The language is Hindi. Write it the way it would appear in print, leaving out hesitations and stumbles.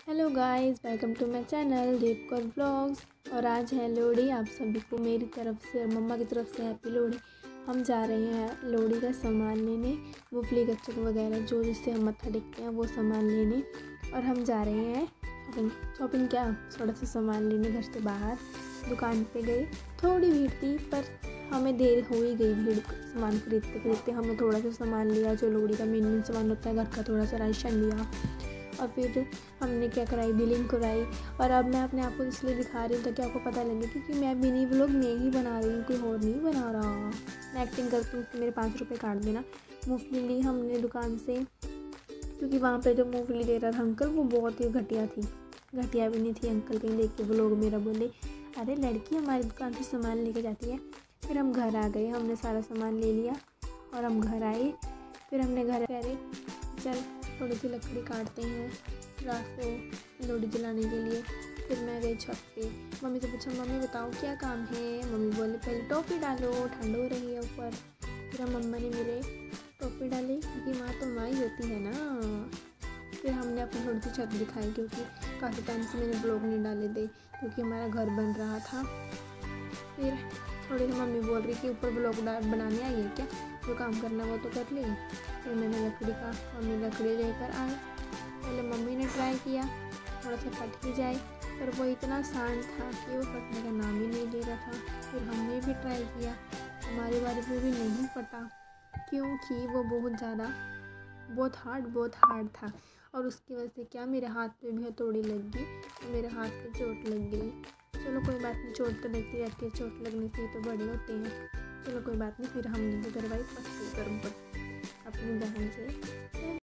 Hello guys, welcome to my channel Deep Kaur vlogs. और आज है लोहड़ी। आप सभी को मेरी तरफ से और मम्मा की तरफ से हैप्पी लोहड़ी। हम जा रहे हैं लोहड़ी का सामान लेने, मूंगफली गच्चक वगैरह जो जिससे हम मत्था टेकते हैं वो सामान लेने। और हम जा रहे हैं शॉपिंग क्या थोड़ा सा सामान लेने। घर से बाहर दुकान पे गए, थोड़ी भीड़ थी पर हमें देर हो ही गई भीड़ सामान खरीदते खरीदते। हमने थोड़ा सा सामान लिया जो लोहड़ी का मेन सामान होता है, घर का थोड़ा सा राशन लिया। और फिर हमने क्या कराई, बिलिंग कराई। और अब मैं अपने आप को इसलिए दिखा रही हूँ ताकि आपको पता लगे कि मैं मिनी व्लॉग मैं ही बना रही हूँ, कोई और नहीं बना रहा। मैं एक्टिंग करती हूँ कि मेरे 5 रुपये काट देना। मूँगफली ली हमने दुकान से, क्योंकि वहाँ पे जो मूँगफली दे रहा था अंकल वो बहुत ही घटिया थी। घटिया भी नहीं थी, अंकल कहीं देख के व्लॉग मेरा बोले अरे लड़की हमारी दुकान से सामान लेके जाती है। फिर हम घर आ गए, हमने सारा सामान ले लिया और हम घर आए। फिर हमने घर अरे चल थोड़ी सी लकड़ी काटते हैं रात को लोहड़ी जलाने के लिए। फिर मैं गई छत पे, मम्मी से पूछा मम्मी बताओ क्या काम है। मम्मी बोले पहले टोपी डालो, ठंड हो रही है ऊपर। फिर मम्मा ने मेरे टोपी डाली क्योंकि माँ तो माँ ही होती है ना। फिर हमने अपनी थोड़ी सी छत दिखाई क्योंकि काफ़ी टाइम से मैंने ब्लॉग नहीं डाले थे क्योंकि हमारा घर बन रहा था। फिर थोड़ी सी मम्मी बोल रही कि ऊपर ब्लॉग बनाने आई है क्या, जो काम करना वो तो कर लेगी। फिर मैंने मम्मी लकड़ी लेकर आए। पहले मम्मी ने ट्राई किया थोड़ा सा फट ही जाए, पर वो इतना शांत था कि वो फटने का नाम ही नहीं ले रहा था। फिर हमने भी ट्राई किया, हमारी बारी में भी नहीं फटा क्योंकि वो बहुत हार्ड था। और उसकी वजह से क्या मेरे हाथ पे भी हथौड़ी लग गई, मेरे हाथ पे चोट लग गई। चलो कोई बात नहीं, चोट तो लगती रहती है, चोट लगने से ही तो बड़े होते हैं। चलो कोई बात नहीं। फिर हमने भी करवाई पट्टी गर्म अपनी बहन से।